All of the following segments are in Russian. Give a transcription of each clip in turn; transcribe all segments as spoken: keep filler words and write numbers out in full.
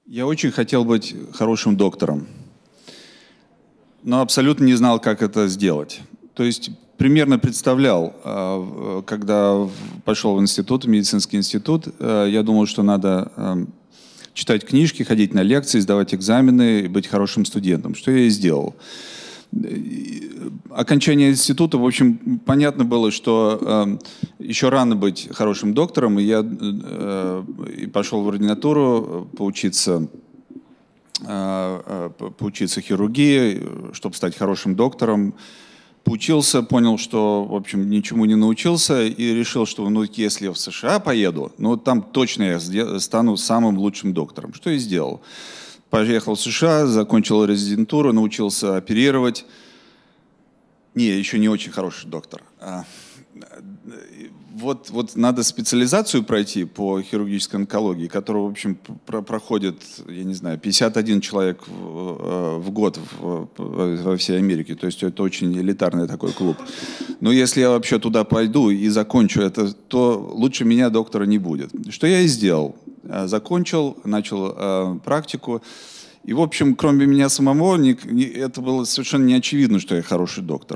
Я очень хотел быть хорошим доктором, но абсолютно не знал, как это сделать. То есть примерно представлял, а, когда в- пошел в институт, в медицинский институт, э, я думал, что надо эм, читать книжки, ходить на лекции, сдавать экзамены и быть хорошим студентом, что я и сделал. И окончание института, в общем, понятно было, что э, еще рано быть хорошим доктором, и я э, и пошел в ординатуру э, поучиться, э, э, по- поучиться хирургии, э, чтобы стать хорошим доктором. Поучился, понял, что, в общем, ничему не научился, и решил, что, ну, если я в США поеду, ну, там точно я сде- стану самым лучшим доктором. Что и сделал. Поехал в США, закончил резидентуру, научился оперировать. Не, еще не очень хороший доктор. А, Вот, вот надо специализацию пройти по хирургической онкологии, которую, в общем, про- проходит, я не знаю, пятьдесят один человек в, э, в год в- во всей Америке. То есть это очень элитарный такой клуб. Но если я вообще туда пойду и закончу это, то лучше меня доктора не будет. Что я и сделал. А, Закончил, начал э, практику. И, в общем, кроме меня самого, ни- ни- это было совершенно не очевидно, что я хороший доктор.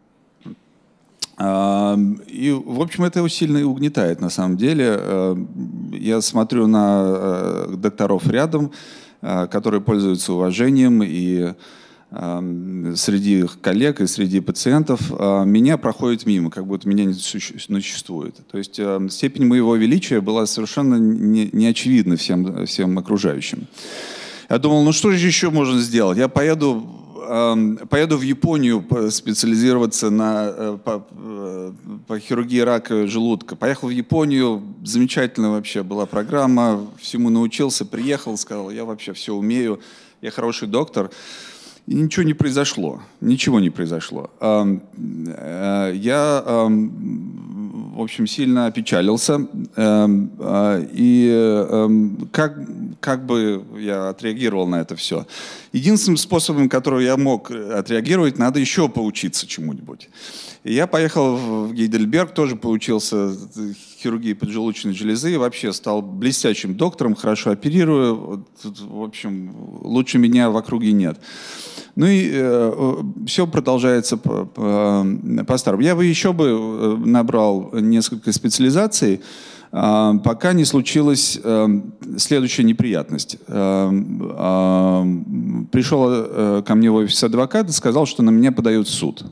А, И, в общем, это его сильно и угнетает, на самом деле. Э, Я смотрю на э, докторов рядом, э, которые пользуются уважением и э, среди их коллег, и среди пациентов. А Меня проходит мимо, как будто меня не суще- не существует. То есть э, степень моего величия была совершенно не, не очевидна всем, всем окружающим. Я думал, ну что же еще можно сделать? Я поеду, эм, поеду в Японию по- специализироваться на, э, по, э, по хирургии рака желудка. Поехал в Японию, замечательно вообще была программа, всему научился, приехал, сказал, я вообще все умею, я хороший доктор. И ничего не произошло, ничего не произошло. Эм, э, Я, эм, в общем, сильно опечалился. Эм, э, И эм, как, как бы я отреагировал на это все? Единственным способом, который я мог отреагировать, надо еще поучиться чему-нибудь. И я поехал в Гейдельберг, тоже поучился хирургии поджелудочной железы, и вообще стал блестящим доктором, хорошо оперирую. Вот, в общем, лучше меня в округе нет. Ну и э, все продолжается по, по, по-старому. Я бы еще бы э, набрал несколько специализаций, э, пока не случилась э, следующая неприятность. Э, э, пришел э, ко мне в офис адвокат и сказал, что на меня подают в суд.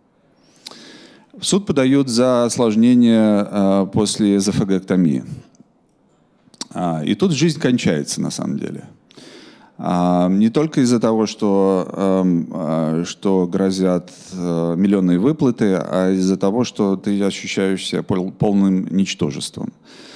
В суд подают за осложнение э, после эзофагоктомии. А, и тут жизнь кончается, на самом деле. А, Не только из-за того, что, эм, а, что грозят э, миллионные выплаты, а из-за того, что ты ощущаешь себя пол- полным ничтожеством.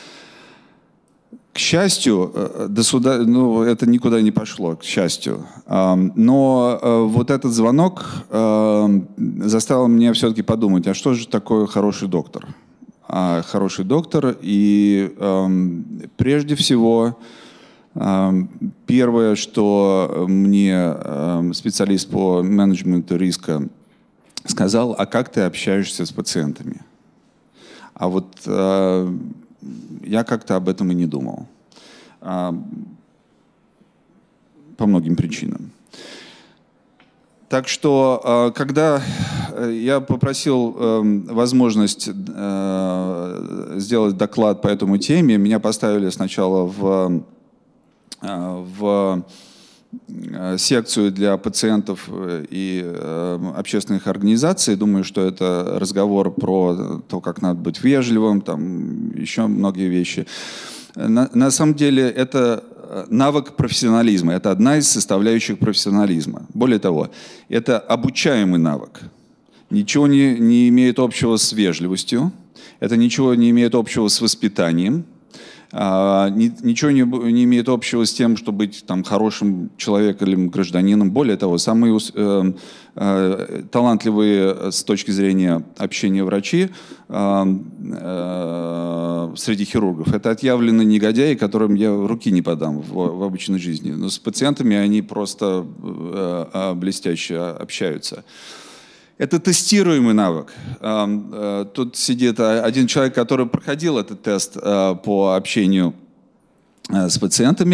К счастью, э, до суда, ну, это никуда не пошло, к счастью. Ам, Но э, вот этот звонок эм, заставил меня все-таки подумать, а что же такое хороший доктор? А, Хороший доктор, и эм, прежде всего Эм, Первое, что мне эм, специалист по менеджменту риска сказал, а как ты общаешься с пациентами? А вот э, я как-то об этом и не думал. А, По многим причинам. Так что, э, когда э, я попросил э, возможность э, сделать доклад по этому теме, меня поставили сначала в, э, в э, секцию для пациентов э, и э, общественных организаций. Думаю, что это разговор про то, как надо быть вежливым, там еще многие вещи. На, на самом деле это навык профессионализма. Это одна из составляющих профессионализма. Более того, это обучаемый навык. Ничего не, не имеет общего с вежливостью. Это ничего не имеет общего с воспитанием. А, ни- ничего не, б- не имеет общего с тем, чтобы быть там, хорошим человеком или гражданином. Более того, самые ус- э, э, талантливые с точки зрения общения врачи э, э, среди хирургов — это отъявленные негодяи, которым я руки не подам в, в обычной жизни. Но с пациентами они просто э, э, блестяще общаются. Это тестируемый навык. Эм, э, Тут сидит один человек, который проходил этот тест э, по общению с пациентами.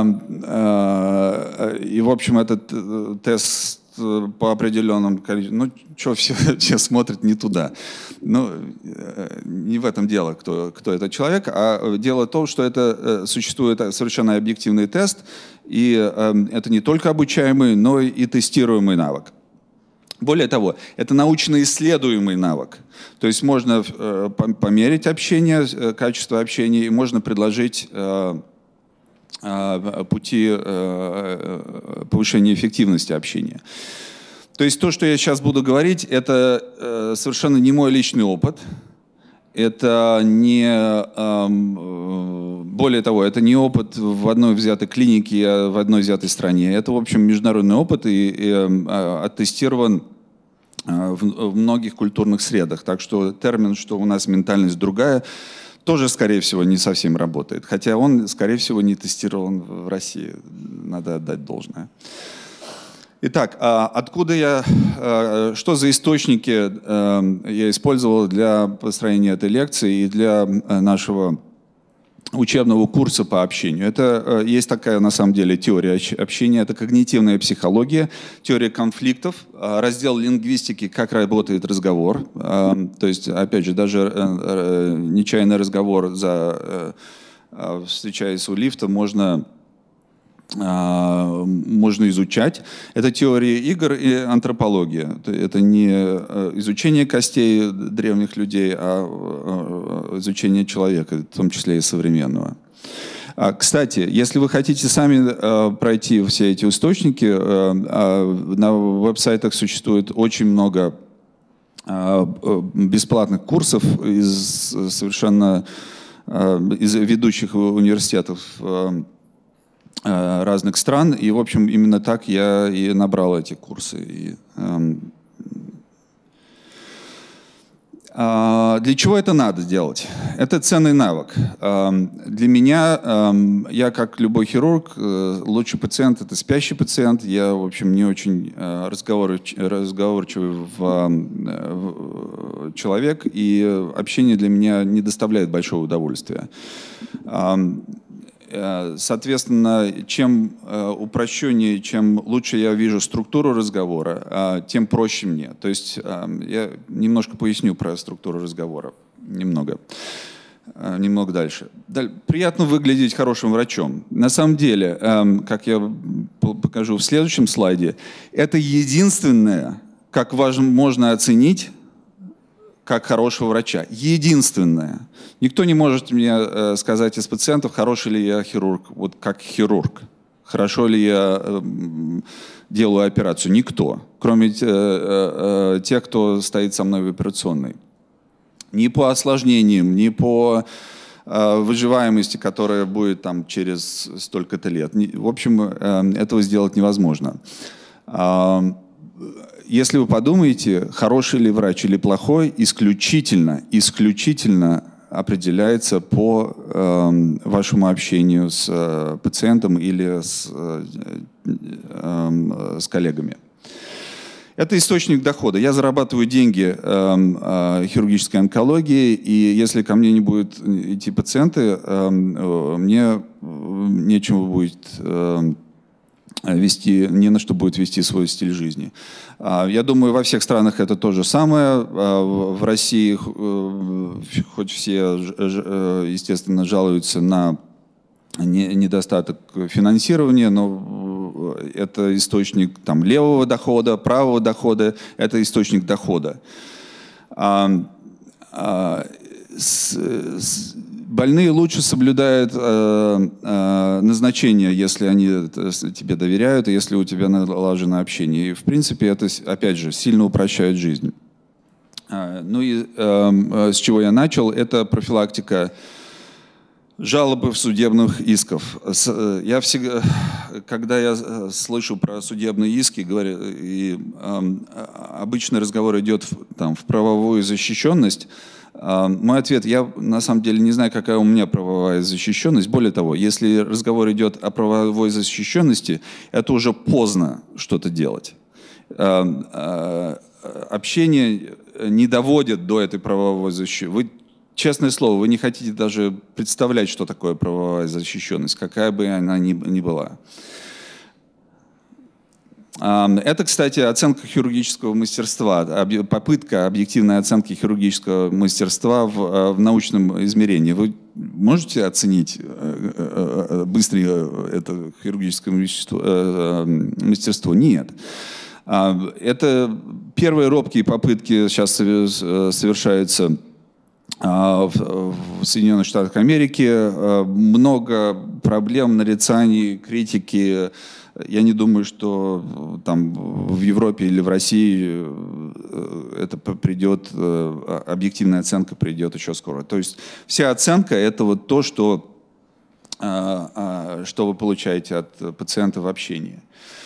И, в общем, этот тест по определенным количеству... Ну, что, все, все смотрят не туда. Ну, не в этом дело, кто, кто этот человек, а дело в том, что это существует совершенно объективный тест, и это не только обучаемый, но и тестируемый навык. Более того, это научно исследуемый навык. То есть можно померить общение, качество общения, и можно предложить пути повышения эффективности общения. То есть то, что я сейчас буду говорить, это совершенно не мой личный опыт. Это не, более того, это не опыт в одной взятой клинике, а в одной взятой стране. Это, в общем, международный опыт и, и оттестирован в, в многих культурных средах. Так что термин, что у нас ментальность другая, тоже, скорее всего, не совсем работает. Хотя он, скорее всего, не тестирован в России. Надо отдать должное. Итак, откуда я, что за источники я использовал для построения этой лекции и для нашего учебного курса по общению? Это есть такая, на самом деле, теория общения, это когнитивная психология, теория конфликтов, раздел лингвистики, как работает разговор. То есть, опять же, даже нечаянный разговор, за, встречаясь у лифта, можно... можно изучать. Это теория игр и антропология. Это не изучение костей древних людей, а изучение человека, в том числе и современного. Кстати, если вы хотите сами пройти все эти источники, на веб-сайтах существует очень много бесплатных курсов из совершенно из ведущих университетов разных стран, и, в общем, именно так я и набрал эти курсы. И, эм, э, для чего это надо делать? Это ценный навык. Эм, для меня, эм, я как любой хирург, э, лучший пациент — это спящий пациент. Я, в общем, не очень э, разговорч, разговорчивый в, э, в человек, и общение для меня не доставляет большого удовольствия. Эм, Соответственно, чем упрощеннее, чем лучше я вижу структуру разговора, тем проще мне. То есть я немножко поясню про структуру разговора. Немного. Немного дальше. Приятно выглядеть хорошим врачом. На самом деле, как я покажу в следующем слайде, это единственное, как можно оценить как хорошего врача. Единственное. Никто не может мне э, сказать из пациентов, хороший ли я хирург, вот как хирург. Хорошо ли я э, делаю операцию. Никто. Кроме э, э, тех, кто стоит со мной в операционной. Ни по осложнениям, ни по э, выживаемости, которая будет там через столько-то лет. В общем, э, этого сделать невозможно. Если вы подумаете, хороший ли врач или плохой, исключительно, исключительно определяется по э, вашему общению с э, пациентом или с, э, э, с коллегами. Это источник дохода. Я зарабатываю деньги э, э, хирургической онкологии, и если ко мне не будут идти пациенты, э, мне нечего будет... Э, вести, не на что будет вести свой стиль жизни. Я думаю, во всех странах это то же самое. В России хоть все, естественно, жалуются на недостаток финансирования, но это источник там, левого дохода, правого дохода, это источник дохода. Больные лучше соблюдают э, э, назначение, если они тебе доверяют, и если у тебя налажено общение. И, в принципе, это, опять же, сильно упрощает жизнь. Э, ну и э, с чего я начал, это профилактика жалобы в судебных исков. С, я всегда, когда я слышу про судебные иски, говорю, и э, обычный разговор идет в, там, в правовую защищенность. Мой ответ, я на самом деле не знаю, какая у меня правовая защищенность. Более того, если разговор идет о правовой защищенности, это уже поздно что-то делать. Общение не доводит до этой правовой защиты. Вы честное слово, вы не хотите даже представлять, что такое правовая защищенность, какая бы она ни, ни была. Это, кстати, оценка хирургического мастерства, попытка объективной оценки хирургического мастерства в, в научном измерении. Вы можете оценить быстро это хирургическое мастерство? Нет. Это первые робкие попытки сейчас совершаются в Соединенных Штатах Америки. Много проблем, нарицаний, критики. Я не думаю, что там в Европе или в России это придет, объективная оценка придет еще скоро. То есть вся оценка — это вот то, что, что вы получаете от пациента в общении.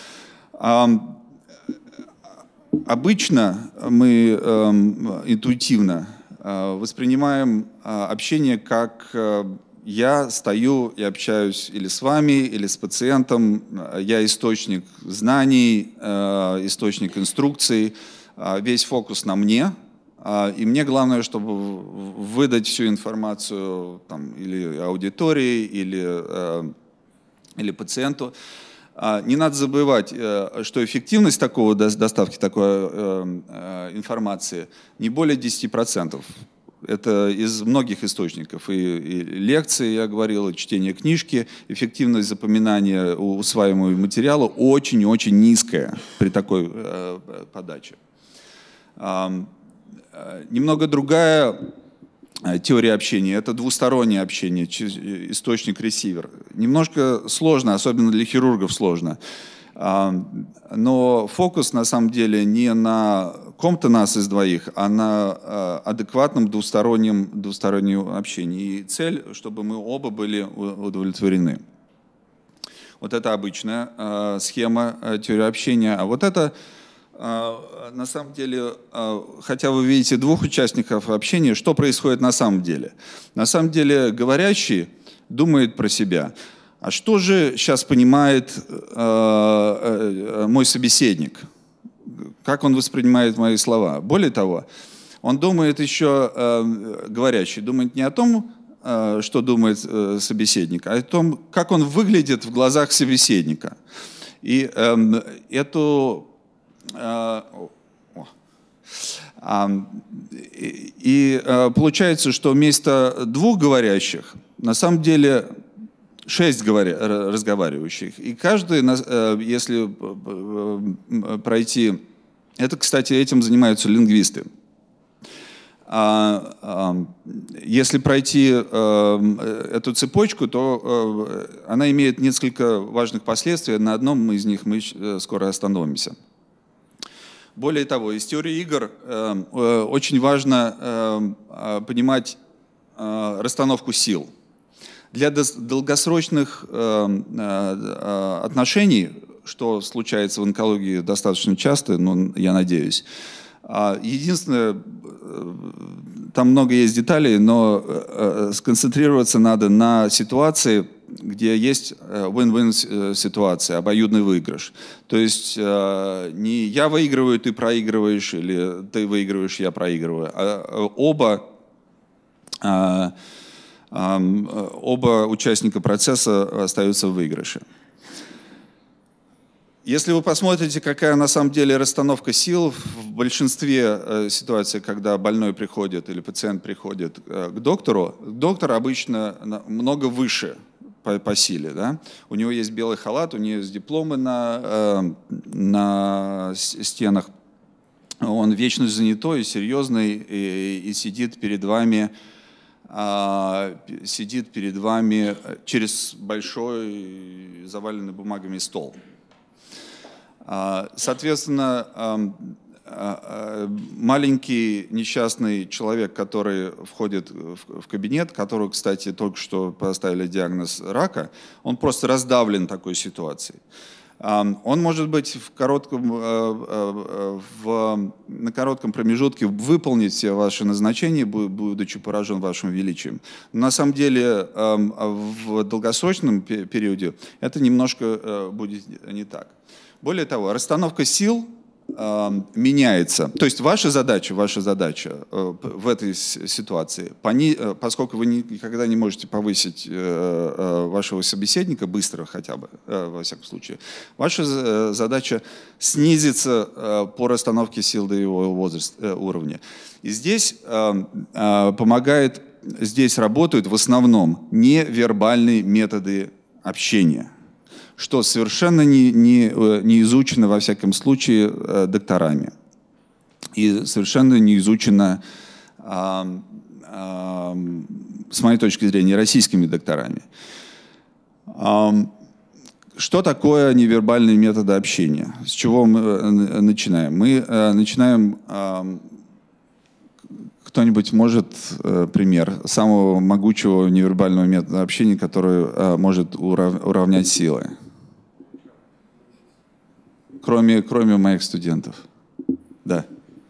Обычно мы интуитивно воспринимаем общение как я стою и общаюсь или с вами, или с пациентом, я источник знаний, источник инструкций, весь фокус на мне, и мне главное, чтобы выдать всю информацию там, или аудитории, или, или пациенту. Не надо забывать, что эффективность такого доставки такой информации не более десяти процентов. Это из многих источников. И, и лекции, я говорил, и чтение книжки, эффективность запоминания усваиваемого материала очень-очень низкая при такой э, подаче. А, немного другая теория общения — это двустороннее общение, источник-ресивер. Немножко сложно, особенно для хирургов сложно. Но фокус на самом деле не на ком-то нас из двоих, а на адекватном двустороннем, двустороннем общении. И цель, чтобы мы оба были удовлетворены. Вот это обычная схема теории общения. А вот это, на самом деле, хотя вы видите двух участников общения, что происходит на самом деле? На самом деле говорящий думает про себя. А что же сейчас понимает э, э, мой собеседник? Как он воспринимает мои слова? Более того, он думает еще, э, говорящий, думает не о том, э, что думает э, собеседник, а о том, как он выглядит в глазах собеседника. И э, эту... Э, о, э, и, и э, получается, что вместо двух говорящих, на самом деле... Шесть говоря, разговаривающих. И каждый, если пройти... Это, кстати, этим занимаются лингвисты. Если пройти эту цепочку, то она имеет несколько важных последствий. На одном из них мы скоро остановимся. Более того, из теории игр очень важно понимать расстановку сил. Для долгосрочных э, э, отношений, что случается в онкологии достаточно часто, ну, я надеюсь, единственное, там много есть деталей, но э, сконцентрироваться надо на ситуации, где есть win-win ситуация, обоюдный выигрыш. То есть э, не я выигрываю, ты проигрываешь, или ты выигрываешь, я проигрываю, а оба... Э, оба участника процесса остаются в выигрыше. Если вы посмотрите, какая на самом деле расстановка сил в большинстве ситуаций, когда больной приходит или пациент приходит к доктору, доктор обычно много выше по, по силе. Да? У него есть белый халат, у него есть дипломы на, на стенах. Он вечно занятой, серьезный и, и сидит перед вами сидит перед вами через большой заваленный бумагами стол. Соответственно, маленький несчастный человек, который входит в кабинет, которому, кстати, только что поставили диагноз рака, он просто раздавлен такой ситуацией. Он может быть в коротком, в, на коротком промежутке выполнить все ваши назначения, будучи поражен вашим величием. Но на самом деле в долгосрочном периоде это немножко будет не так. Более того, расстановка сил меняется. То есть ваша задача, ваша задача в этой ситуации, поскольку вы никогда не можете повысить вашего собеседника быстро хотя бы, во всяком случае, ваша задача снизиться по расстановке сил до его возраста, уровня. И здесь помогает, здесь работают в основном невербальные методы общения, что совершенно не, не, не изучено, во всяком случае, докторами. И совершенно не изучено, а, а, с моей точки зрения, российскими докторами. А, что такое невербальные методы общения? С чего мы начинаем? Мы начинаем... А, кто-нибудь может э, пример самого могучего невербального метода общения, который э, может урав, уравнять силы? Кроме, кроме моих студентов. Да.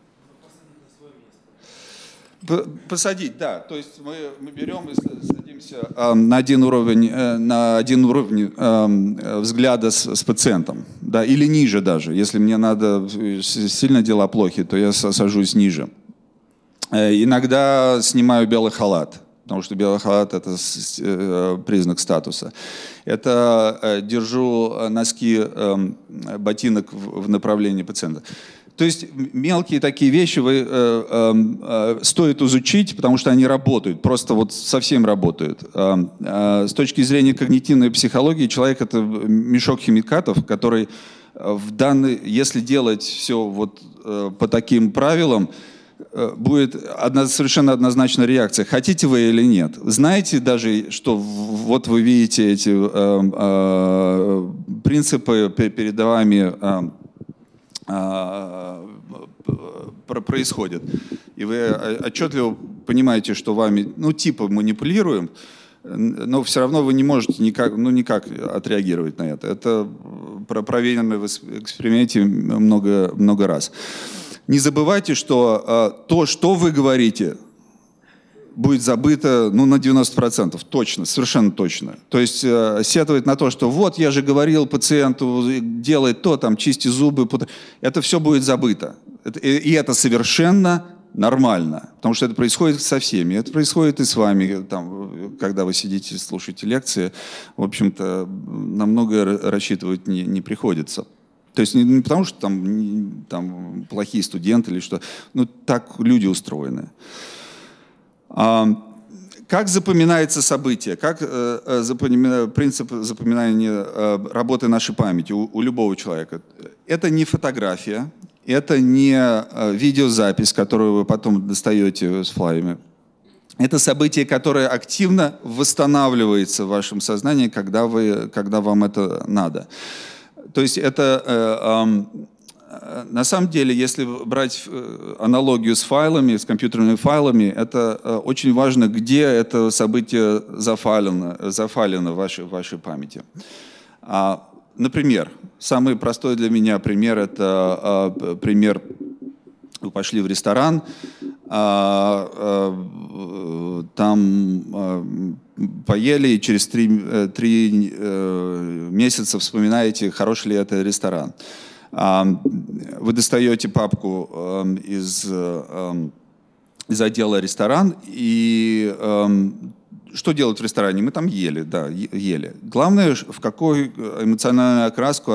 Посадить, да. То есть мы, мы берем и садимся э, на один уровень, э, на один уровень э, взгляда с, с пациентом, да, или ниже даже. Если мне надо, сильно дела плохи, то я сажусь ниже. Иногда снимаю белый халат, потому что белый халат – это признак статуса. Это держу носки ботинок в направлении пациента. То есть мелкие такие вещи вы, стоит изучить, потому что они работают, просто вот совсем работают. С точки зрения когнитивной психологии человек – это мешок химикатов, который в данный, если делать все вот по таким правилам, будет одна, совершенно однозначная реакция, хотите вы или нет. Знаете даже, что вот вы видите эти э, э, принципы перед вами э, э, происходят. И вы отчетливо понимаете, что вами, ну, типа манипулируем, но все равно вы не можете никак, ну, никак отреагировать на это. Это проверено в эксперименте много, много раз. Не забывайте, что э, то, что вы говорите, будет забыто, ну, на девяносто процентов. Точно, совершенно точно. То есть э, сетовать на то, что вот я же говорил пациенту, делай то, там, чисти зубы. Это все будет забыто. Это, и, и это совершенно нормально. Потому что это происходит со всеми. Это происходит и с вами, там, когда вы сидите, слушаете лекции. В общем-то, на многое рассчитывать не, не приходится. То есть не, не потому, что там, там плохие студенты или что, ну так люди устроены. А, как запоминается событие? Как э, запомина, принцип запоминания э, работы нашей памяти у, у любого человека? Это не фотография, это не э, видеозапись, которую вы потом достаете с флаями. Это событие, которое активно восстанавливается в вашем сознании, когда, вы, когда вам это надо. То есть это, э, э, на самом деле, если брать аналогию с файлами, с компьютерными файлами, это э, очень важно, где это событие зафайлено, зафайлено в вашей, в вашей памяти. А, например, самый простой для меня пример – это э, пример, вы пошли в ресторан, а, а, там а, поели, и через три, три а, месяца вспоминаете, хороший ли это ресторан. А, вы достаете папку а, из, а, из отдела ресторан, и а, что делать в ресторане? Мы там ели, да, ели. Главное, в какую эмоциональную окраску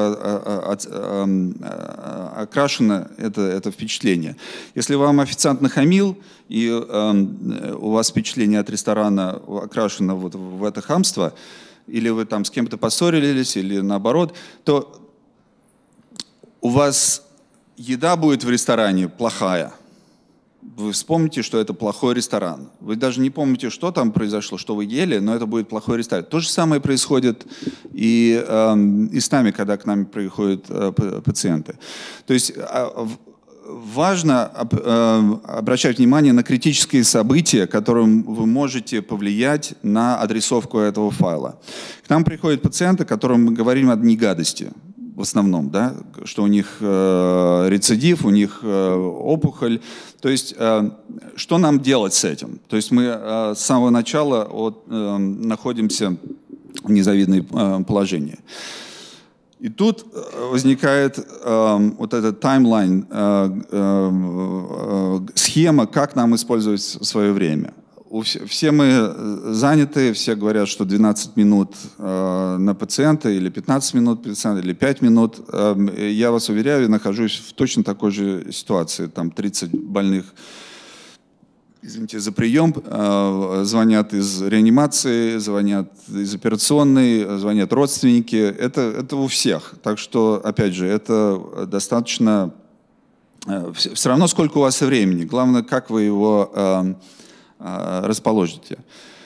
окрашено это, это впечатление. Если вам официант нахамил, и э, у вас впечатление от ресторана окрашено вот в это хамство, или вы там с кем-то поссорились, или наоборот, то у вас еда будет в ресторане плохая. Вы вспомните, что это плохой ресторан. Вы даже не помните, что там произошло, что вы ели, но это будет плохой ресторан. То же самое происходит и, э, и с нами, когда к нам приходят э, пациенты. То есть э, важно э, обращать внимание на критические события, которым вы можете повлиять на адресовку этого файла. К нам приходят пациенты, которым мы говорим одни гадости. В основном, да, что у них э, рецидив, у них э, опухоль. То есть, э, что нам делать с этим? То есть мы э, с самого начала от, э, находимся в незавидном э, положении. И тут возникает э, вот этот таймлайн, э, э, э, схема, как нам использовать свое время. У все, все мы заняты, все говорят, что двенадцать минут э, на пациента, или пятнадцать минут пациента, или пять минут. Э, я вас уверяю, я нахожусь в точно такой же ситуации. Там тридцать больных, извините за прием, э, звонят из реанимации, звонят из операционной, звонят родственники. Это, это у всех. Так что, опять же, это достаточно... Э, все, все равно, сколько у вас времени. Главное, как вы его э, э, расположите.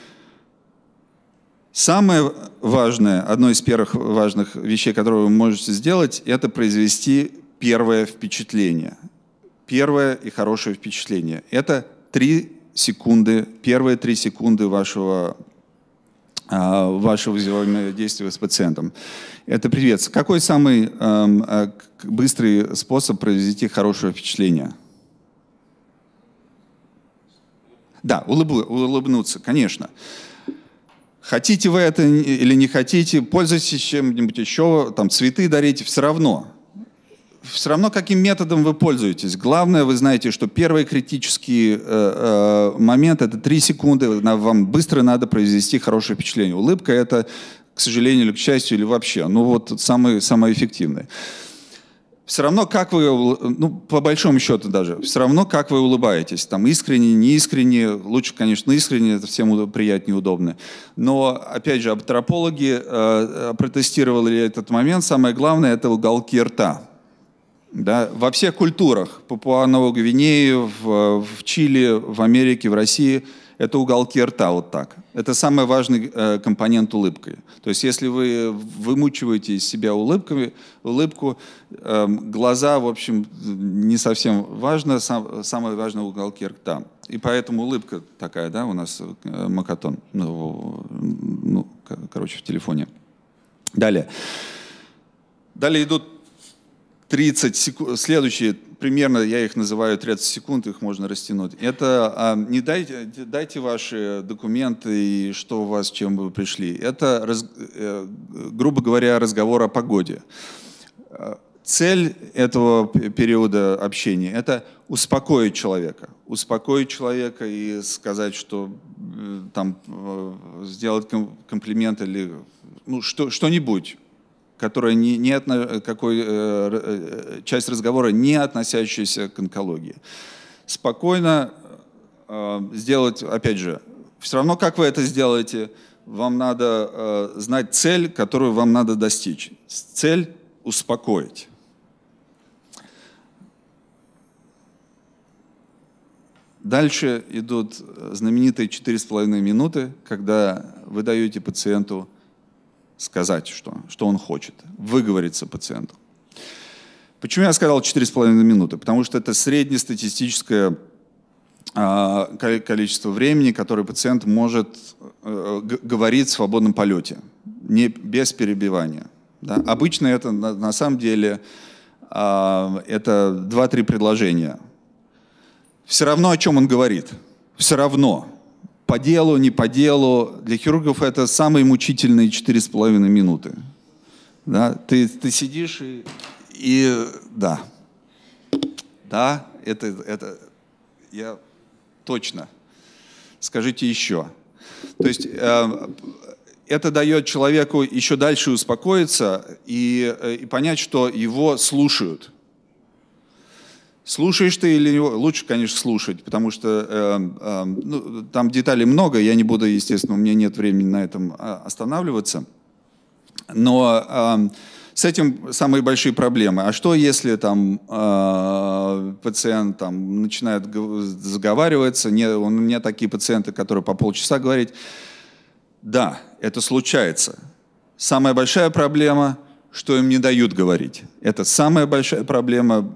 Самое важное, одно из первых важных вещей, которые вы можете сделать, это произвести первое впечатление. Первое и хорошее впечатление. Это три секунды, первые три секунды вашего, вашего взаимодействия с пациентом. Это привет. Какой самый э, быстрый способ произвести хорошее впечатление? Да, улыб, улыбнуться, конечно. Хотите вы это или не хотите, пользуйтесь чем-нибудь еще, там цветы дарите, все равно. Все равно, каким методом вы пользуетесь. Главное, вы знаете, что первый критический э, э, момент – это три секунды. Вам быстро надо произвести хорошее впечатление. Улыбка – это, к сожалению или к счастью, или вообще, ну вот самое, самое эффективное. Все равно, как вы, ну, по большому счету даже, все равно, как вы улыбаетесь. Там искренне, неискренне, лучше, конечно, искренне, это всем приятнее, удобно. Но, опять же, антропологи э, протестировали этот момент. Самое главное – это уголки рта. Да, во всех культурах, Папуа-Новой Гвинеи, в, в Чили, в Америке, в России, это уголки рта вот так. Это самый важный э, компонент улыбки. То есть если вы вымучиваете из себя улыбками, улыбку, э, глаза, в общем, не совсем важно, сам, самое важное уголки рта. И поэтому улыбка такая, да, у нас э, Макатон, ну, ну, короче, в телефоне. Далее. Далее идут тридцать секунд, следующие, примерно, я их называю тридцать секунд, их можно растянуть. Это а, не дайте, дайте ваши документы и что у вас, чем вы пришли. Это, раз, э, грубо говоря, разговор о погоде. Цель этого периода общения – это успокоить человека. Успокоить человека и сказать, что там, сделать комплимент или ну, что, что-нибудь, которая не, не отно, какой, э, часть разговора не относящаяся к онкологии. Спокойно э, сделать, опять же, все равно, как вы это сделаете, вам надо э, знать цель, которую вам надо достичь. Цель – успокоить. Дальше идут знаменитые четыре с половиной минуты, когда вы даете пациенту сказать, что, что он хочет, выговориться пациенту. Почему я сказал четыре с половиной минуты? Потому что это среднестатистическое э, количество времени, которое пациент может э, говорить в свободном полете, не, без перебивания. Да? Обычно это на, на самом деле э, это два-три предложения. Все равно, о чем он говорит. Все равно. По делу, не по делу. Для хирургов это самые мучительные четыре с половиной минуты. Да? Ты, ты сидишь и, и да. Да, это, это я точно. Скажите еще. То есть э, это дает человеку еще дальше успокоиться и, и понять, что его слушают. Слушаешь ты или его? Лучше, конечно, слушать, потому что э, э, ну, там деталей много, я не буду, естественно, у меня нет времени на этом останавливаться. Но э, с этим самые большие проблемы. А что, если там э, пациент там, начинает заговариваться, не, у меня такие пациенты, которые по полчаса говорят, да, это случается. Самая большая проблема, что им не дают говорить. Это самая большая проблема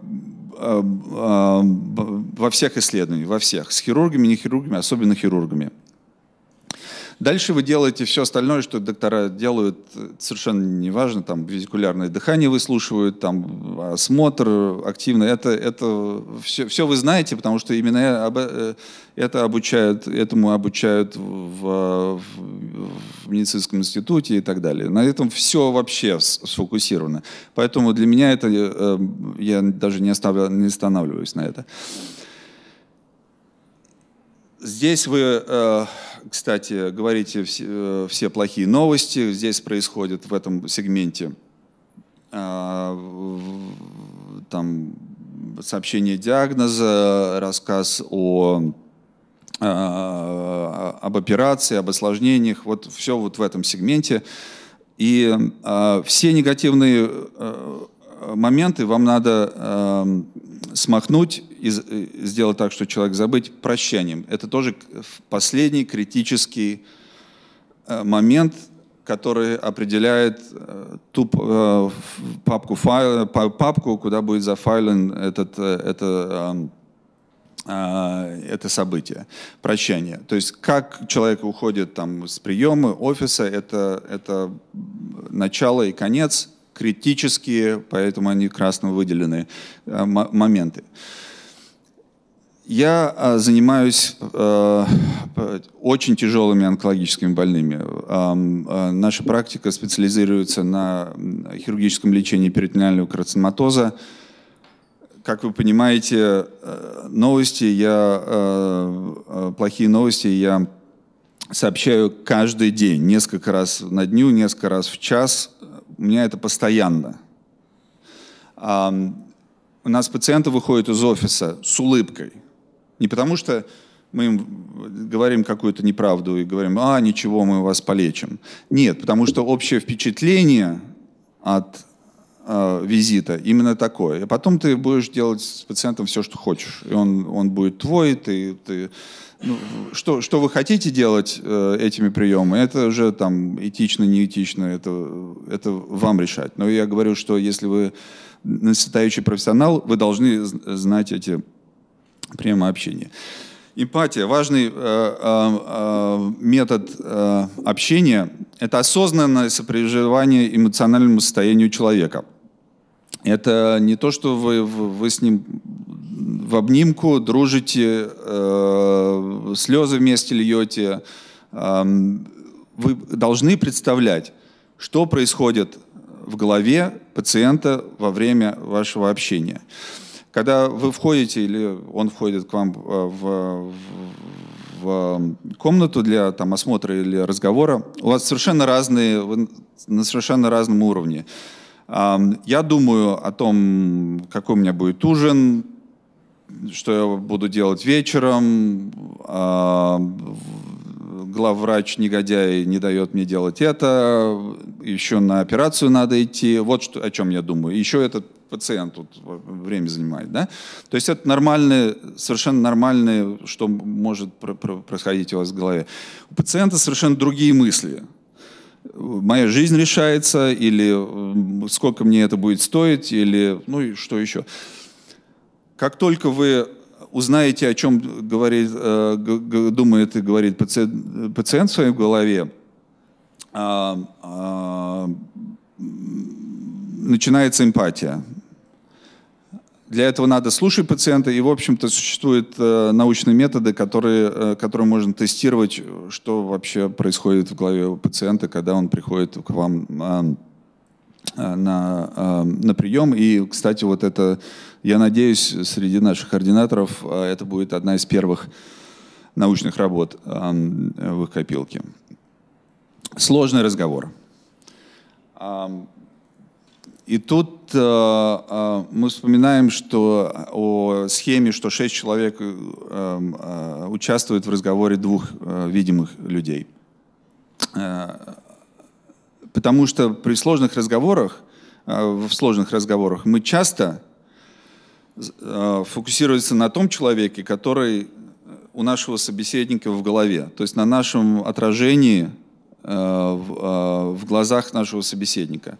во всех исследованиях, во всех, с хирургами, не хирургами, особенно хирургами. Дальше вы делаете все остальное, что доктора делают, совершенно неважно, там визикулярное дыхание выслушивают, там осмотр активный. Это, это все, все вы знаете, потому что именно это обучают, этому обучают в, в медицинском институте и так далее. На этом все вообще сфокусировано. Поэтому для меня это, я даже не останавливаюсь на это. Здесь вы, кстати, говорите все, все плохие новости. Здесь происходит в этом сегменте там, сообщение диагноза, рассказ о, об операции, об осложнениях. Вот все вот в этом сегменте. И все негативные моменты вам надо смахнуть и сделать так, что человек забыть прощанием. Это тоже последний критический момент, который определяет ту папку, файл, папку куда будет зафайлен этот, это, это событие, прощание. То есть как человек уходит там, с приема, офиса, это, это начало и конец, критические, поэтому они красно выделены моменты. Я занимаюсь очень тяжелыми онкологическими больными. Наша практика специализируется на хирургическом лечении перитонеального карциноматоза. Как вы понимаете, новости я, плохие новости я сообщаю каждый день, несколько раз на дню, несколько раз в час. У меня это постоянно. У нас пациенты выходят из офиса с улыбкой. Не потому что мы им говорим какую-то неправду и говорим, а, ничего, мы вас полечим. Нет, потому что общее впечатление от э, визита именно такое. А потом ты будешь делать с пациентом все, что хочешь. И он, он будет твой, ты... ты ну, что, что вы хотите делать э, этими приемами, это уже там этично, неэтично, это, это вам решать. Но я говорю, что если вы настоящий профессионал, вы должны знать эти приемы общения. Эмпатия. Важный э, э, метод э, общения – это осознанное сопереживание эмоциональному состоянию человека. Это не то, что вы, вы с ним в обнимку дружите, э, слезы вместе льете. Э, вы должны представлять, что происходит в голове пациента во время вашего общения. Когда вы входите или он входит к вам в, в, в комнату для там, осмотра или разговора, у вас совершенно разные, вы на совершенно разном уровне. Я думаю о том, какой у меня будет ужин, что я буду делать вечером. Главврач, негодяй, не дает мне делать это. Еще на операцию надо идти. Вот что, о чем я думаю. Еще этот пациент тут время занимает. Да? То есть это нормальное, совершенно нормальное, что может происходить у вас в голове. У пациента совершенно другие мысли. Моя жизнь решается, или сколько мне это будет стоить, или ну и что еще. Как только вы узнаете, о чем говорит, думает и говорит пациент, пациент в своей голове, начинается эмпатия. Для этого надо слушать пациента, и, в общем-то, существуют научные методы, которые, которые можно тестировать, что вообще происходит в голове у пациента, когда он приходит к вам на, на прием. И, кстати, вот это, я надеюсь, среди наших координаторов это будет одна из первых научных работ в их копилке. Сложный разговор. И тут э, э, мы вспоминаем, что о схеме, что шесть человек э, э, участвуют в разговоре двух э, видимых людей. Э, потому что при сложных разговорах, э, в сложных разговорах мы часто э, фокусируемся на том человеке, который у нашего собеседника в голове, то есть на нашем отражении э, в, э, в глазах нашего собеседника.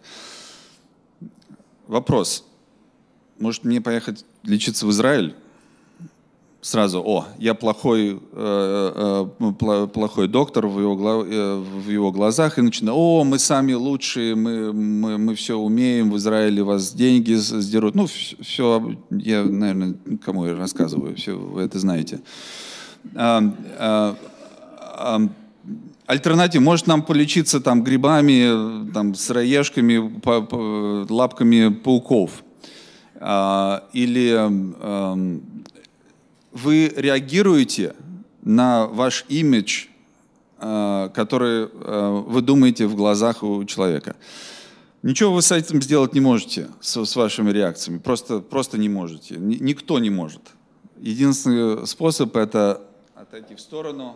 Вопрос. Может мне поехать лечиться в Израиль? сразу, о, я плохой, э, э, плохой доктор в его, в его глазах, и начинаю, о, мы сами лучшие, мы, мы, мы все умеем, в Израиле вас деньги сдерут. Ну, все, я, наверное, кому я рассказываю, все вы это знаете. А, а, а, альтернатива, может нам полечиться там грибами, там, сыроежками, по, по, лапками пауков. А, или а, вы реагируете на ваш имидж, а, который а, вы думаете в глазах у человека. Ничего вы с этим сделать не можете, с, с вашими реакциями, просто, просто не можете, Н- никто не может. Единственный способ — это отойти в сторону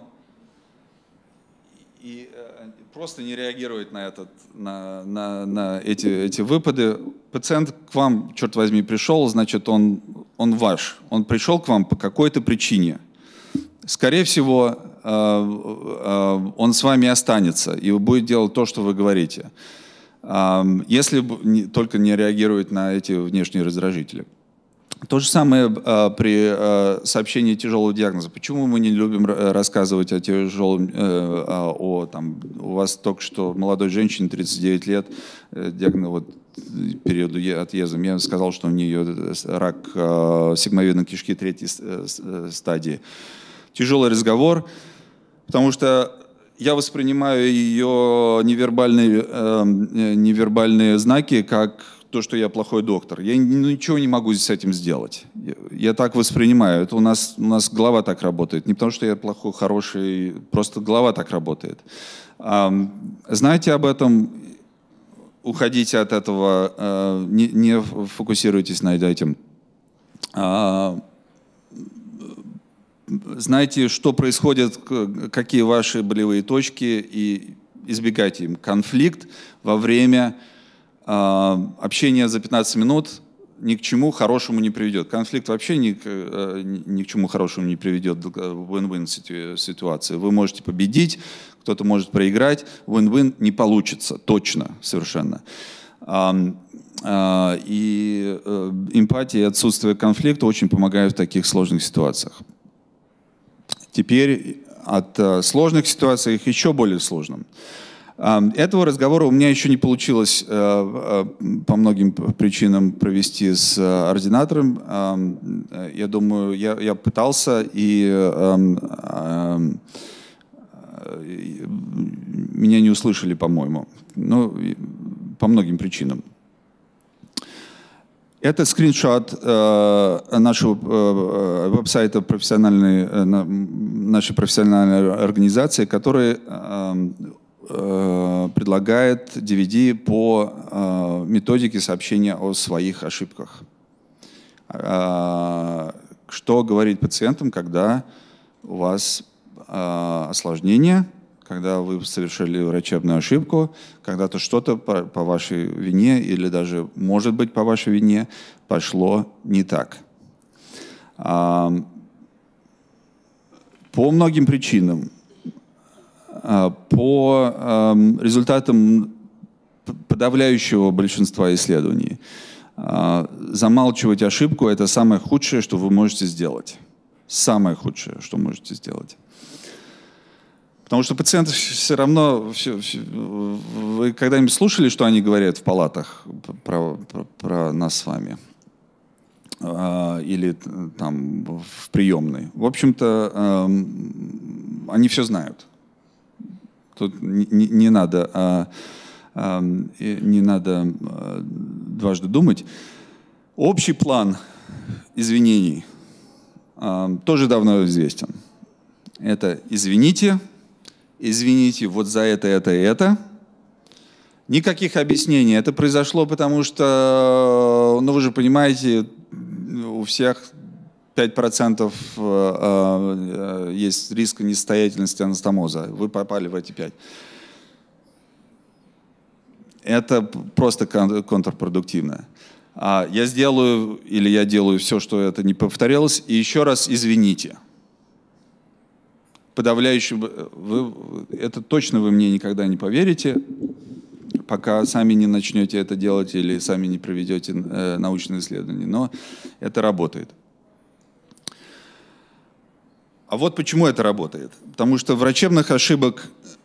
и э, просто не реагировать на, этот, на, на, на эти, эти выпады. Пациент к вам, черт возьми, пришел, значит, он, он ваш. Он пришел к вам по какой-то причине. Скорее всего, э, э, он с вами останется и будет делать то, что вы говорите. Э, если не, только не реагировать на эти внешние раздражители. То же самое э, при э, сообщении тяжелого диагноза. Почему мы не любим рассказывать о тяжелом, э, о, там, у вас только что молодой женщине, тридцать девять лет, э, диагноз, вот, периоду отъезда, я сказал, что у нее рак э, сигмовидной кишки третьей э, стадии. Тяжелый разговор, потому что я воспринимаю ее невербальные, э, невербальные знаки как то, что я плохой доктор. Я ничего не могу с этим сделать. Я, я так воспринимаю. Это у нас, у нас голова так работает. Не потому, что я плохой, хороший, просто голова так работает. А, знаете об этом, уходите от этого, а, не, не фокусируйтесь на этом. А, знаете, что происходит, какие ваши болевые точки, и избегайте им. Конфликт во время общение за пятнадцать минут ни к чему хорошему не приведет. Конфликт вообще ни к, ни к чему хорошему не приведет в win-win ситуации. Вы можете победить, кто-то может проиграть. Win-win не получится, точно, совершенно. И эмпатия и отсутствие конфликта очень помогают в таких сложных ситуациях. Теперь от сложных ситуаций их еще более сложным. Этого разговора у меня еще не получилось по многим причинам провести с ординатором. Я думаю, я, я пытался, и меня не услышали, по-моему. Ну, по многим причинам. Это скриншот нашего веб-сайта профессиональной, нашей профессиональной организации, которая предлагает ди ви ди по э, методике сообщения о своих ошибках. Э, что говорить пациентам, когда у вас э, осложнение, когда вы совершили врачебную ошибку, когда-то что-то по, по вашей вине или даже, может быть, по вашей вине пошло не так. Э, по многим причинам. По э, результатам подавляющего большинства исследований, э, замалчивать ошибку — это самое худшее, что вы можете сделать. Самое худшее, что можете сделать. Потому что пациенты все равно... Все, все, вы когда-нибудь слушали, что они говорят в палатах про, про, про нас с вами? Э, или там в приемной? В общем-то, э, они все знают. Тут не, не, не надо, а, а, не надо а, дважды думать. Общий план извинений а, тоже давно известен. Это извините, извините вот за это, это и это. Никаких объяснений. Это произошло потому, что, ну вы же понимаете, у всех пять процентов есть риск несостоятельности анастомоза. Вы попали в эти пять. Это просто контрпродуктивно. Я сделаю или я делаю все, что это не повторялось, и еще раз извините. Подавляющее, вы, это точно вы мне никогда не поверите, пока сами не начнете это делать или сами не проведете научные исследования. Но это работает. А вот почему это работает. Потому что врачебных ошибок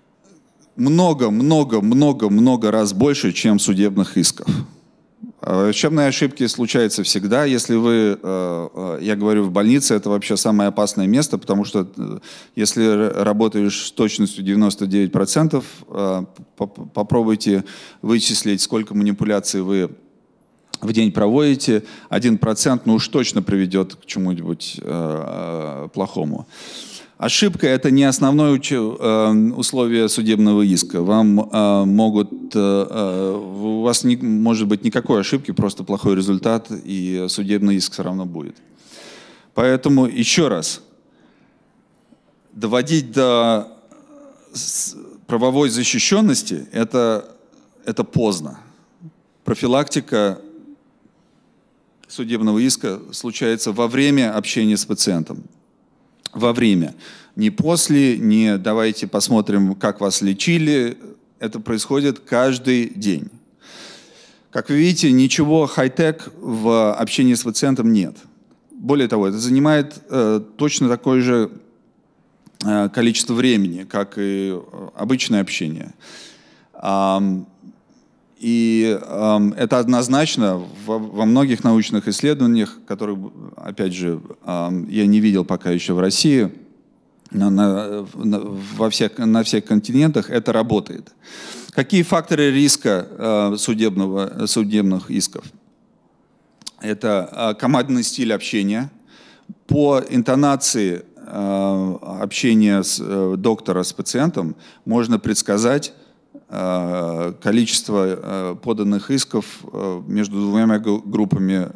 много-много-много-много раз больше, чем судебных исков. Врачебные ошибки случаются всегда. Если вы, я говорю, в больнице, это вообще самое опасное место, потому что если работаешь с точностью девяносто девять процентов, попробуйте вычислить, сколько манипуляций вы в день проводите. Один процент, ну уж точно приведет к чему-нибудь плохому. Ошибка – это не основное условие судебного иска. Вам э, могут, э, у вас не может быть никакой ошибки, просто плохой результат, и судебный иск все равно будет. Поэтому еще раз, доводить до правовой защищенности – это, это поздно. Профилактика судебного иска случается во время общения с пациентом. Во время. Не после, не давайте посмотрим, как вас лечили. Это происходит каждый день. Как вы видите, ничего хай-тек в общении с пациентом нет. Более того, это занимает э, точно такое же э, количество времени, как и обычное общение. Um, И э, это однозначно во, во многих научных исследованиях, которые, опять же, э, я не видел пока еще в России, но на, на, во всех, на всех континентах это работает. Какие факторы риска э, судебного, судебных исков? Это э, командный стиль общения. По интонации э, общения с, э, доктора с пациентом можно предсказать количество поданных исков между двумя группами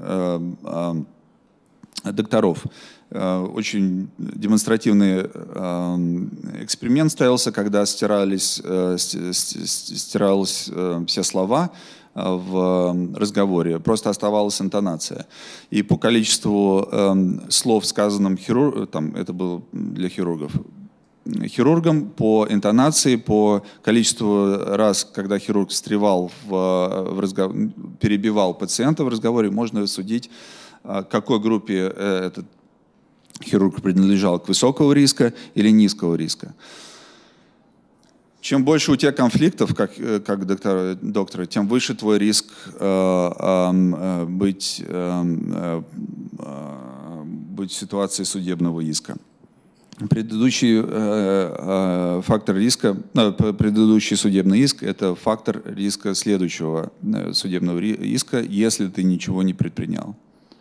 докторов. Очень демонстративный эксперимент ставился, когда стирались, стирались все слова в разговоре, просто оставалась интонация. И по количеству слов, сказанным хирургом, там, это было для хирургов, хирургом, по интонации, по количеству раз, когда хирург встревал, в, в разговор, перебивал пациента в разговоре, можно судить, к какой группе этот хирург принадлежал, к высокого риска или низкого риска. Чем больше у тебя конфликтов, как, как доктор, доктора, тем выше твой риск э, э, быть, э, э, быть в ситуации судебного иска. Предыдущий э, э, фактор риска, э, предыдущий судебный иск – это фактор риска следующего э, судебного иска, если ты ничего не предпринял.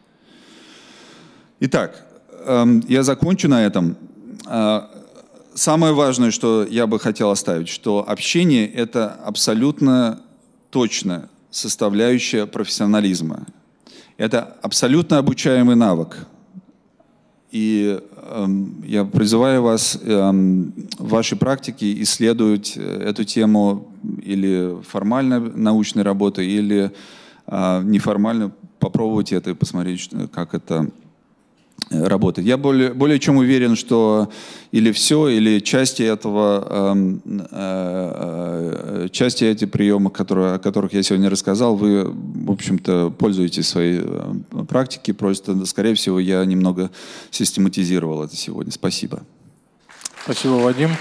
Итак, э, я закончу на этом. Э, самое важное, что я бы хотел оставить, что общение – это абсолютно точно составляющая профессионализма. Это абсолютно обучаемый навык. И э, я призываю вас э, в вашей практике исследовать эту тему или формально научной работы, или э, неформально попробовать это и посмотреть, как это работает. Я более, более чем уверен, что или все, или части этого, э, э, части этих приемов, которые, о которых я сегодня рассказал, вы, в общем-то, пользуетесь в своей практике. Просто, скорее всего, я немного систематизировал это сегодня. Спасибо. Спасибо, Вадим.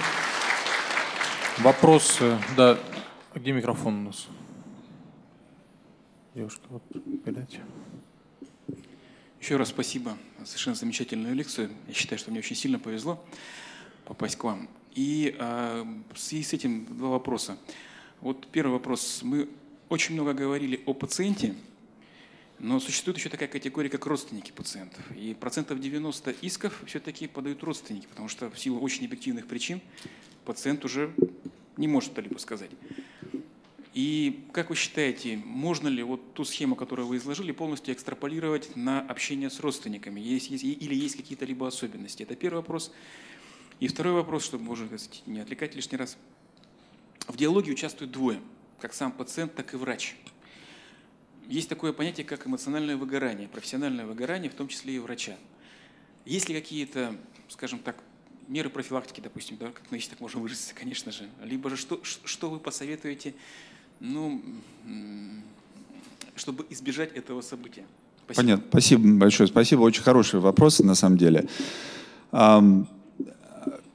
Вопросы? Да, где микрофон у нас? Девушка, вот, передайте. Еще раз спасибо за совершенно замечательную лекцию. Я считаю, что мне очень сильно повезло попасть к вам. И э, в связи с этим два вопроса. Вот первый вопрос. Мы очень много говорили о пациенте, но существует еще такая категория, как родственники пациентов. И процентов девяносто исков все-таки подают родственники, потому что в силу очень объективных причин пациент уже не может что-либо сказать. И как вы считаете, можно ли вот ту схему, которую вы изложили, полностью экстраполировать на общение с родственниками? Есть, есть, или есть какие-то либо особенности? Это первый вопрос. И второй вопрос, чтобы, может быть, не отвлекать лишний раз. В диалоге участвуют двое, как сам пациент, так и врач. Есть такое понятие, как эмоциональное выгорание, профессиональное выгорание, в том числе и врача. Есть ли какие-то, скажем так, меры профилактики, допустим, да, как, если так можно выразиться, конечно же, либо же что, что вы посоветуете, ну, чтобы избежать этого события? Спасибо. Понятно. Спасибо большое. Спасибо. Очень хорошие вопросы, на самом деле.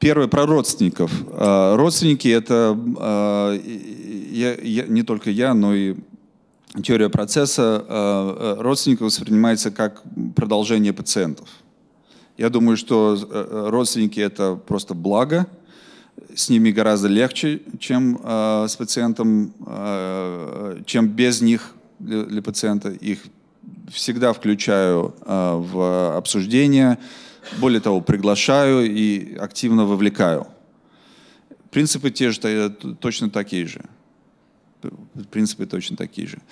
Первое про родственников. Родственники — это я, я, не только я, но и теория процесса. Родственников воспринимается как продолжение пациентов. Я думаю, что родственники — это просто благо. С ними гораздо легче, чем с пациентом, чем без них для, для пациента. Их всегда включаю в обсуждение. Более того, приглашаю и активно вовлекаю. Принципы те же, точно такие же. Принципы точно такие же.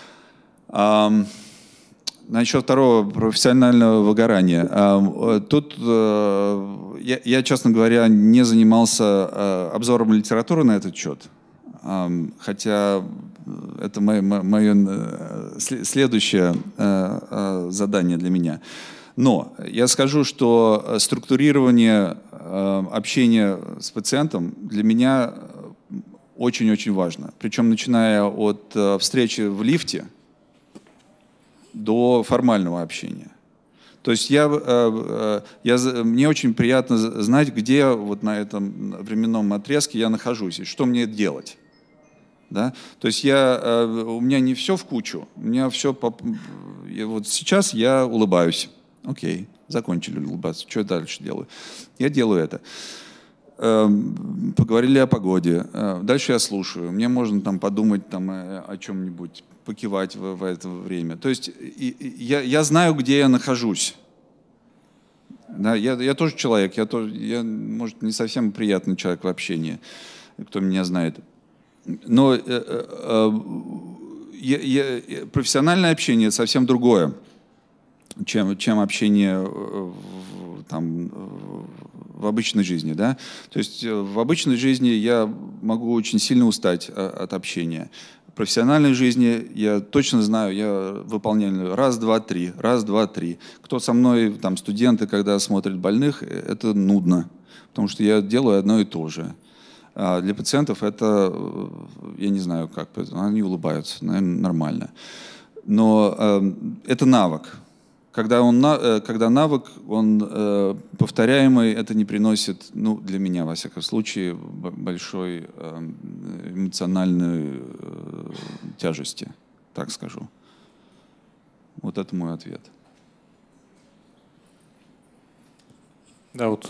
Насчет второго, профессионального выгорания. Тут я, я, честно говоря, не занимался обзором литературы на этот счет. Хотя это мое, мое следующее задание для меня. Но я скажу, что структурирование общения с пациентом для меня очень-очень важно. Причем начиная от встречи в лифте до формального общения. То есть я, я, мне очень приятно знать, где вот на этом временном отрезке я нахожусь и что мне делать. Да? То есть я, у меня не все в кучу, у меня все... Вот сейчас я улыбаюсь. Окей, закончили улыбаться. Что я дальше делаю? Я делаю это. Поговорили о погоде. Дальше я слушаю. Мне можно там подумать там, о чем-нибудь, покивать в, в это время. То есть я, я знаю, где я нахожусь. Да, я, я тоже человек. Я, тоже, я, может, не совсем приятный человек в общении, кто меня знает. Но э, э, я, я, профессиональное общение совсем другое, чем, чем общение в, там, в обычной жизни. Да? То есть в обычной жизни я могу очень сильно устать от общения. В профессиональной жизни я точно знаю, я выполняю раз, два, три, раз, два, три. Кто со мной, там, студенты, когда смотрят больных, это нудно, потому что я делаю одно и то же. А для пациентов это, я не знаю, как, они улыбаются, наверное, нормально. Но э, это навык. Когда, он, когда навык, он э, повторяемый, это не приносит, ну, для меня, во всяком случае, большой э, эмоциональной э, тяжести, так скажу. Вот это мой ответ. Да, вот.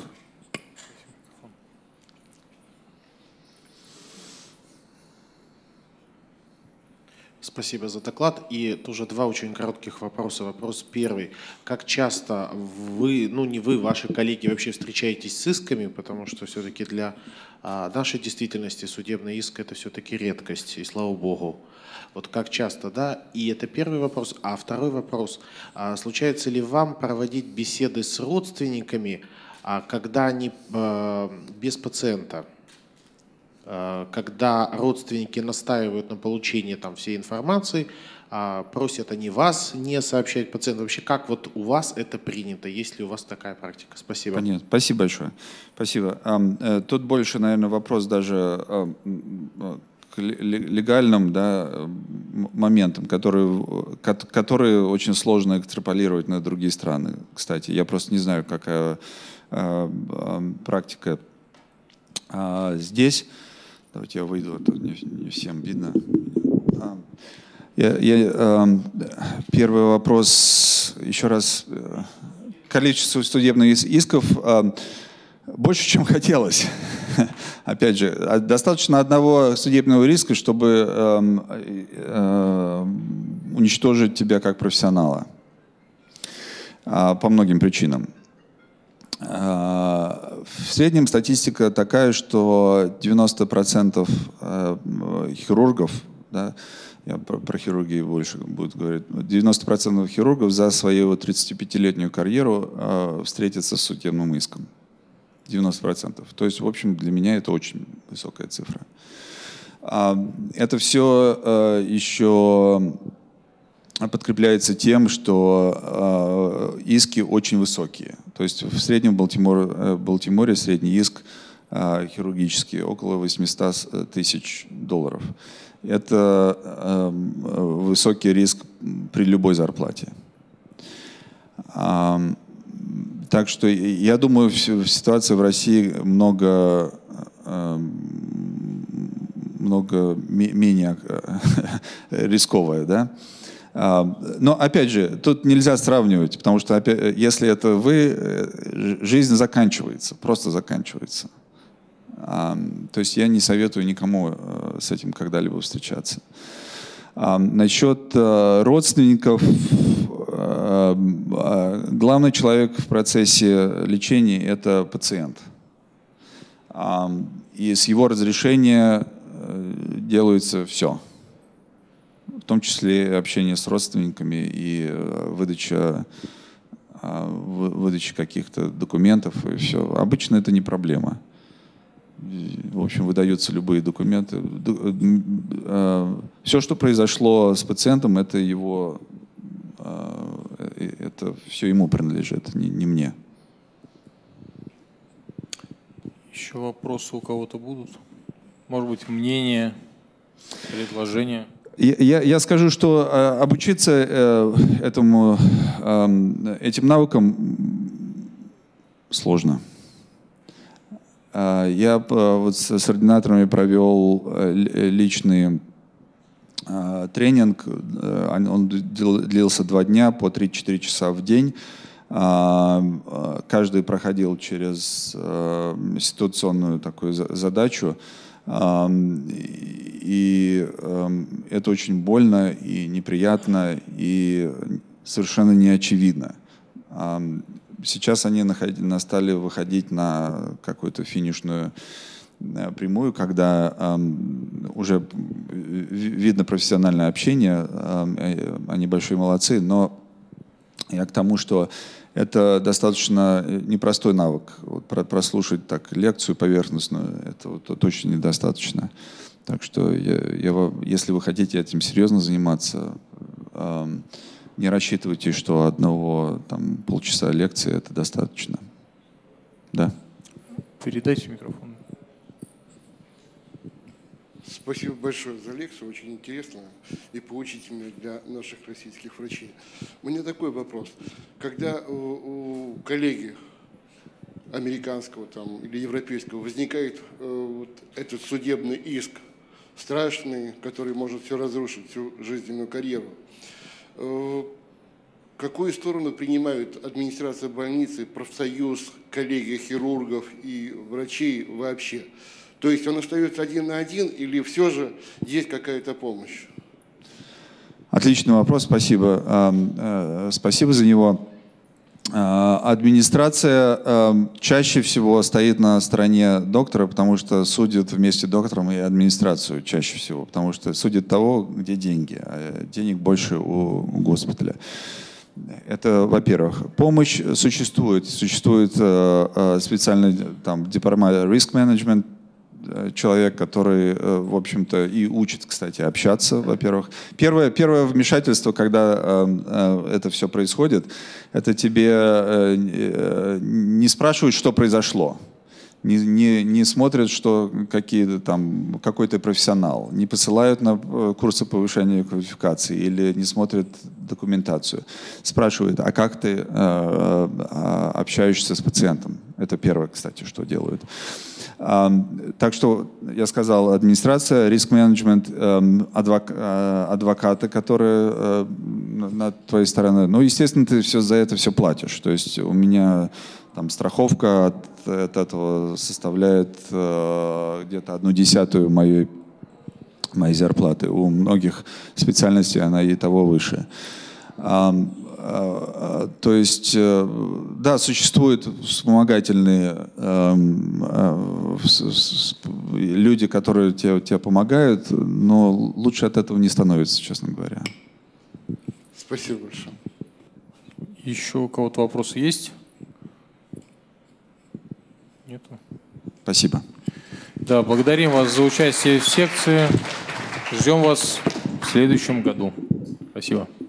Спасибо за доклад. И тоже два очень коротких вопроса. Вопрос первый. Как часто вы, ну не вы, ваши коллеги вообще встречаетесь с исками, потому что все-таки для а, нашей действительности судебный иск – это все-таки редкость, и слава богу. Вот как часто, да? И это первый вопрос. А второй вопрос. А, случается ли вам проводить беседы с родственниками, а, когда они а, без пациента? Когда родственники настаивают на получении там всей информации, просят они вас не сообщать пациенту. Вообще, как вот у вас это принято? Есть ли у вас такая практика? Спасибо. Понятно. Спасибо большое. Спасибо. Тут больше, наверное, вопрос даже к легальным, да, моментам, которые, которые очень сложно экстраполировать на другие страны. Кстати, я просто не знаю, какая практика здесь. Давайте я выйду, а то не, не всем видно. Я, я, э, первый вопрос, еще раз. Количество судебных исков э, больше, чем хотелось. Опять же, достаточно одного судебного риска, чтобы э, э, уничтожить тебя как профессионала. Э, по многим причинам. В среднем статистика такая, что девяносто процентов хирургов, да, я про, про хирургию больше буду говорить, девяносто процентов хирургов за свою тридцатипятилетнюю карьеру э, встретятся с судебным иском. девяносто процентов. То есть, в общем, для меня это очень высокая цифра. А, это все э, еще подкрепляется тем, что э, иски очень высокие. То есть в среднем в Балтиморе, Балтиморе средний иск э, хирургический около восемьсот тысяч долларов. Это э, высокий риск при любой зарплате. А, Так что я думаю, в ситуации в России много, много менее рисковая, да? Но, опять же, тут нельзя сравнивать, потому что, опять, если это вы, жизнь заканчивается, просто заканчивается. То есть я не советую никому с этим когда-либо встречаться. Насчет родственников, главный человек в процессе лечения – это пациент. И с его разрешения делается все. В том числе и общение с родственниками и выдача, выдача каких-то документов и все. Обычно это не проблема. В общем, выдаются любые документы. Все, что произошло с пациентом, это его, это все ему принадлежит, не, не мне. Еще вопросы у кого-то будут? Может быть, мнения, предложения? Я, я скажу, что э, обучиться э, этому, э, этим навыкам сложно. Э, я э, вот с, с ординаторами провел э, личный э, тренинг. Э, он длился два дня по три-четыре часа в день. Э, каждый проходил через э, ситуационную такую задачу. И это очень больно и неприятно, и совершенно неочевидно. Сейчас они стали выходить на какую-то финишную прямую, когда уже видно профессиональное общение, они большие молодцы, но я к тому, что это достаточно непростой навык. Вот прослушать так лекцию поверхностную, это вот, точно недостаточно. Так что я, я, если вы хотите этим серьезно заниматься, э, не рассчитывайте, что одного там, полчаса лекции это достаточно. Да. Передайте микрофон. Спасибо большое за лекцию, очень интересно и поучительно для наших российских врачей. У меня такой вопрос. Когда у, у коллеги американского там, или европейского возникает э, вот этот судебный иск, страшный, который может все разрушить, всю жизненную карьеру, э, какую сторону принимают администрация больницы, профсоюз, коллеги хирургов и врачей вообще? То есть он остается один на один или все же есть какая-то помощь? Отличный вопрос, спасибо. Спасибо за него. Администрация чаще всего стоит на стороне доктора, потому что судит вместе с доктором и администрацию чаще всего, потому что судит того, где деньги, а денег больше у госпиталя. Это, во-первых. Помощь существует. Существует специальный там, департамент risk management, человек, который, в общем-то, и учит, кстати, общаться, во-первых. Первое, первое вмешательство, когда э, это все происходит, это тебе э, не спрашивают, что произошло. Не, не, не смотрят, что какие-то там, какой ты профессионал. Не посылают на курсы повышения квалификации или не смотрят документацию. Спрашивают, а как ты э, общаешься с пациентом? Это первое, кстати, что делают. Так что я сказал, администрация, риск-менеджмент, адвокаты, которые на твоей стороне. Ну, естественно, ты все за это все платишь. То есть у меня там страховка от, от этого составляет где-то одну десятую моей, моей зарплаты. У многих специальностей она и того выше. То есть, да, существуют вспомогательные э, э, люди, которые тебе, тебе помогают, но лучше от этого не становится, честно говоря. Спасибо большое. Еще у кого-то вопросы есть? Нету? Спасибо. Да, благодарим вас за участие в секции. Ждем вас в следующем году. Спасибо.